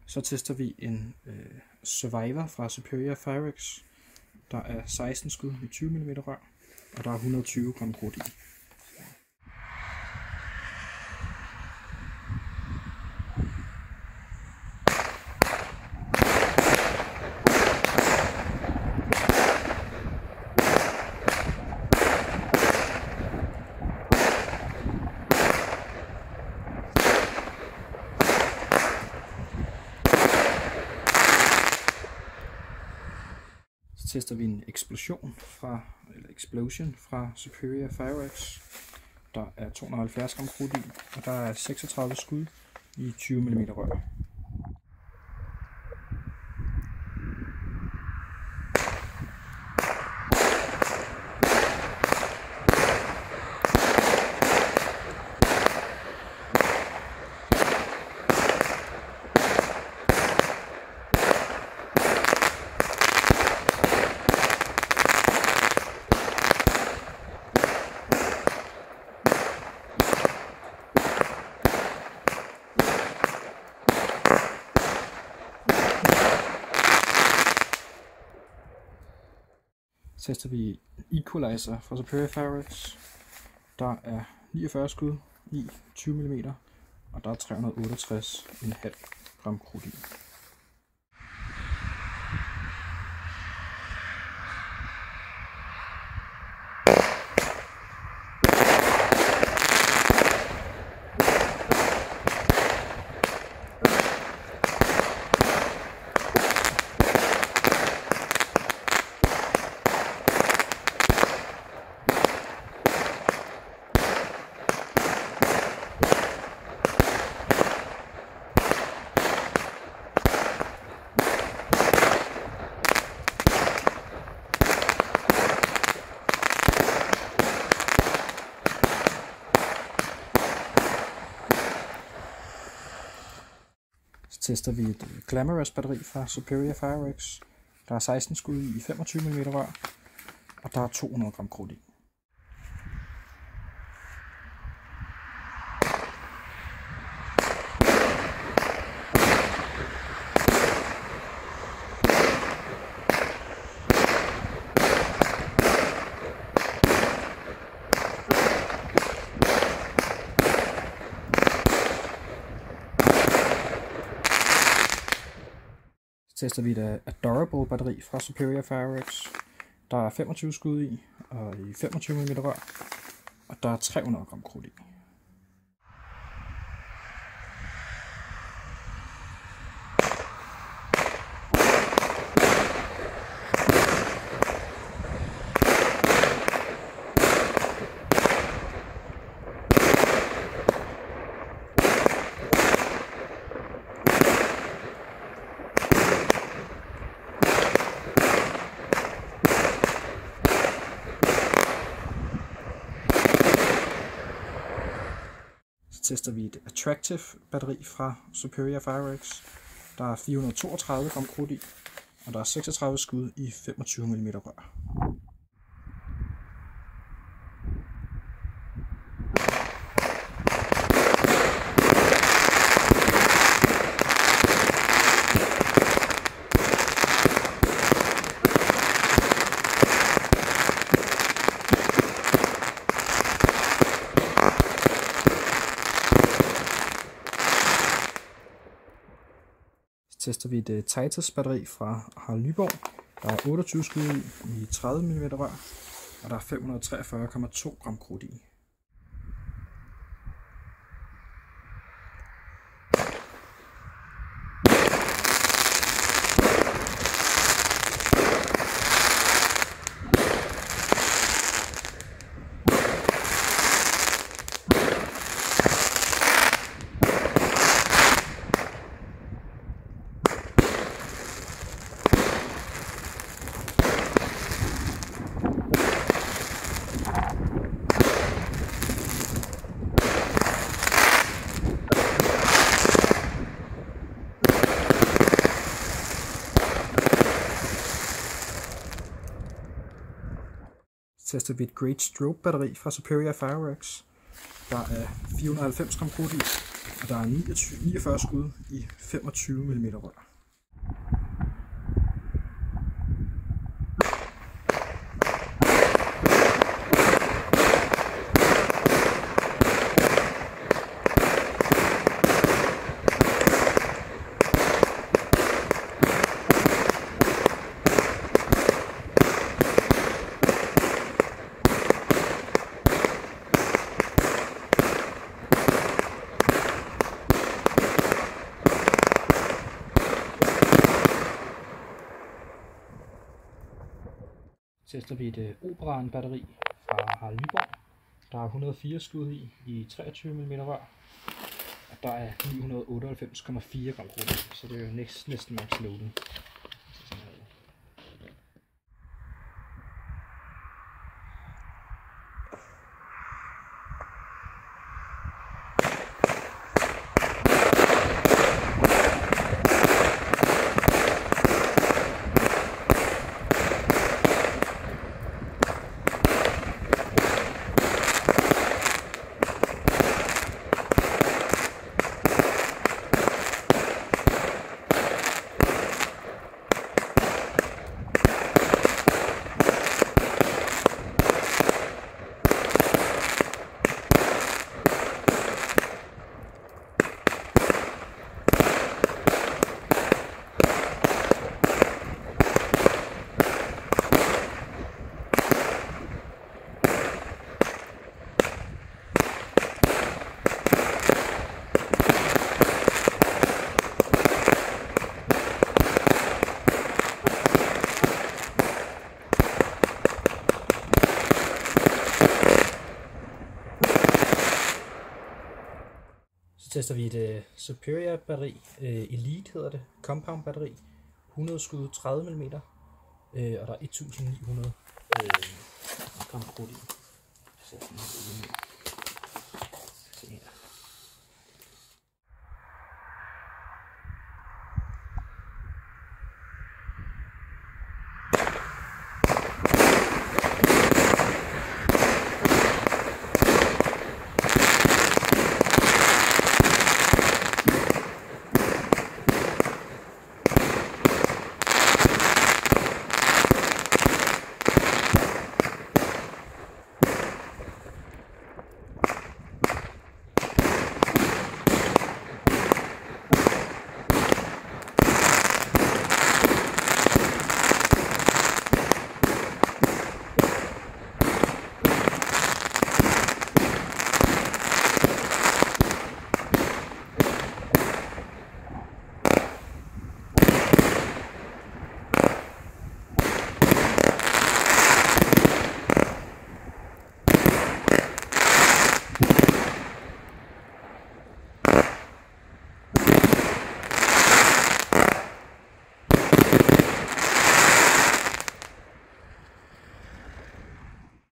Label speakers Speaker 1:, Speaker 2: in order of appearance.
Speaker 1: Så tester vi en Survivor fra Superior Fireworks. Der er 16 skud i 20 mm rør, og der er 120 gram krudt i. Så tester vi en explosion fra Superior Fireworks. Der er 270 gram krudt i, og der er 36 skud i 20 mm rør. Så tester vi Equalizer fra Superior Fireworks. Der er 49 skud i 20 mm, og der er 368,5 gram krudt i. Så tester vi et Glamorous batteri fra Superior Fireworks. Der er 16 skud i 25 mm rør, og der er 200 gram krudt i. Så tester vi et Adorable batteri fra Superior Fireworks. Der er 25 skud i, og i 25 mm rør, og der er 300 gram krudt i. Så tester vi et Attractive batteri fra Superior Fireworks. Der er 432 gram krudt i, og der er 36 skud i 25 mm rør. Så tester vi et Titus batteri fra Harald Nyborg. Der er 28 skud i 30 mm rør, og der er 543,2 gram krudt i. tester vi et Great Strobe batteri fra Superior Fireworks. Der er 490 gram krudt i, og der er 49 skud i 25 mm rør. Tester vi et Operaen batteri fra Harald Nyborg. Der er 104 skud i 23 mm rør. Og der er 998,4 gram krudt, så det er jo næsten max loaden. Så tester vi et Superior batteri, Elite hedder det, compound batteri, 100 skud 30 mm, og der er 1900 gram krudt i.